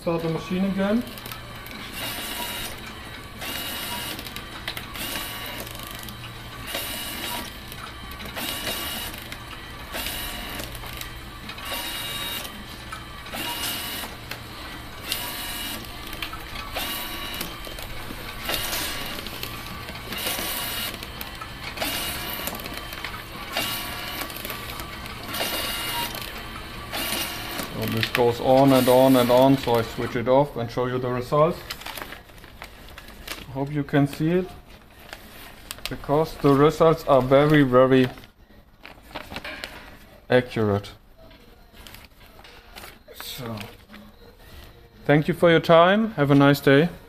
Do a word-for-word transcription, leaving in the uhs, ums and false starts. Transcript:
start the machine again. So this goes on and on and on, so I switch it off and show you the results. Hope you can see it, because the results are very very accurate. So thank you for your time, have a nice day.